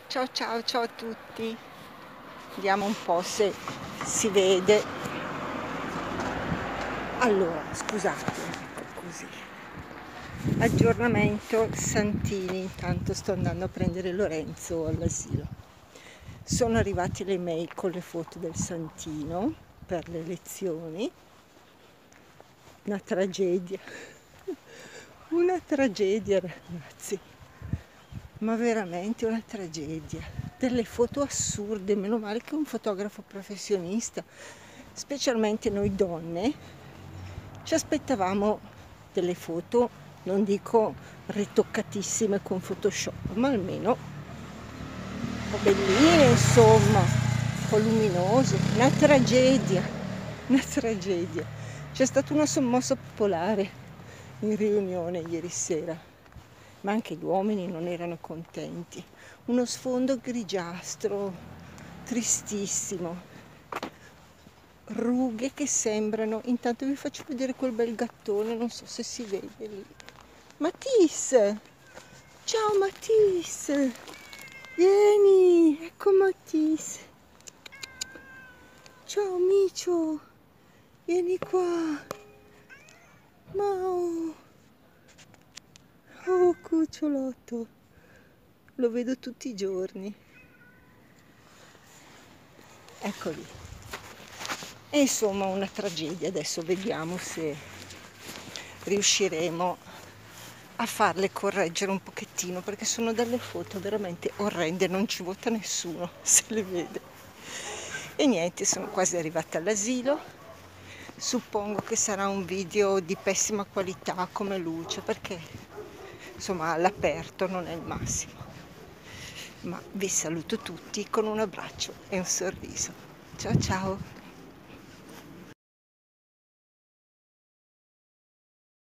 Ciao ciao ciao a tutti, vediamo un po' se si vede. Allora, scusate, ecco così. Aggiornamento Santini, intanto sto andando a prendere Lorenzo all'asilo. Sono arrivate le mail con le foto del Santino per le lezioni. Una tragedia, una tragedia ragazzi, ma veramente una tragedia. Delle foto assurde, meno male che è un fotografo professionista, specialmente noi donne ci aspettavamo delle foto, non dico ritoccatissime con Photoshop, ma almeno un po' belline, insomma, un po' luminose. Una tragedia, una tragedia. C'è stata una sommossa popolare in riunione ieri sera, ma anche gli uomini non erano contenti. Uno sfondo grigiastro, tristissimo, rughe che sembrano. Intanto vi faccio vedere quel bel gattone, non so se si vede lì. Matisse! Ciao Matisse! Vieni, ecco Matisse. Ciao Micio, vieni qua. Mao. Oh cucciolotto, lo vedo tutti i giorni. Eccoli. E insomma una tragedia, adesso vediamo se riusciremo a farle correggere un pochettino, perché sono delle foto veramente orrende, non ci vota nessuno se le vede. E niente, sono quasi arrivata all'asilo. Suppongo che sarà un video di pessima qualità come luce, perché insomma all'aperto non è il massimo. Ma vi saluto tutti con un abbraccio e un sorriso. Ciao ciao!